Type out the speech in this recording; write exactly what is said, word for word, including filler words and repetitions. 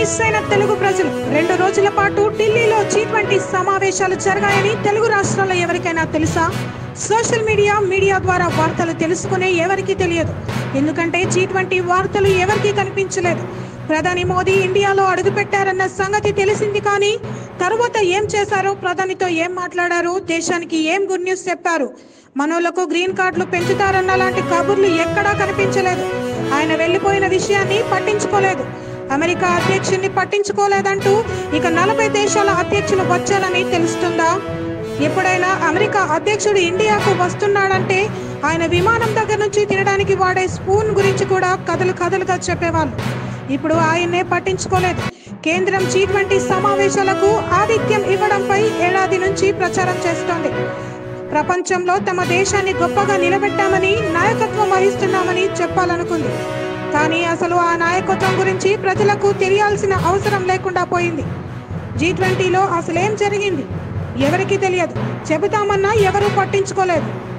Miss అయిన తెలుగు ప్రజలు రెండు రోజుల పాటు ఢిల్లీలో జీ ట్వంటీ సమావేశాలు జరిగాయని తెలుగు రాష్ట్రాల్లో ఎవరికైనా తెలుసా? సోషల్ మీడియా మీడియా ద్వారా వార్తలు తెలుసుకునే ఎవరికి తెలియదు. ఎందుకంటే జీ ట్వంటీ వార్తలు ఎవరికి కనిపించలేదు. ప్రధాని మోదీ ఇండియాలో అడుగుపెట్టారన్న సంగతి తెలిసింది, కానీ తరువాత ఏం చేశారో, ప్రధానితో ఏం మాట్లాడారో, దేశానికి ఏం గుడ్ న్యూస్ చెప్పారు, మనోళ్లకు గ్రీన్ కార్డులు పెంచుతారన్న లాంటి కబుర్లు ఎక్కడా కనిపించలేదు. ఆయన వెళ్లిపోయిన విషయాన్ని పట్టించుకోలేదు. అమెరికా అధ్యక్షుడిని పట్టించుకోలేదంటూ ఇక నలభై దేశాల అధ్యక్షులు వచ్చారని తెలుస్తుందా? ఎప్పుడైనా అమెరికా అధ్యక్షుడు ఇండియాకు వస్తున్నాడంటే ఆయన విమానం దగ్గర నుంచి తినడానికి వాడే స్పూన్ గురించి కూడా కథలు కథలుగా చెప్పేవాళ్ళు. ఇప్పుడు ఆయన్నే పట్టించుకోలేదు. కేంద్రం జీ ట్వంటీ సమావేశాలకు ఆతిథ్యం ఇవ్వడంపై ఏడాది నుంచి ప్రచారం చేస్తోంది. ప్రపంచంలో తమ దేశాన్ని గొప్పగా నిలబెట్టామని, నాయకత్వం వహిస్తున్నామని చెప్పాలనుకుంది. కానీ అసలు ఆ నాయకత్వం గురించి ప్రజలకు తెలియాల్సిన అవసరం లేకుండా పోయింది. జీ ట్వంటీలో అసలేం జరిగింది ఎవరికి తెలియదు. చెబుతామన్నా ఎవరూ పట్టించుకోలేదు.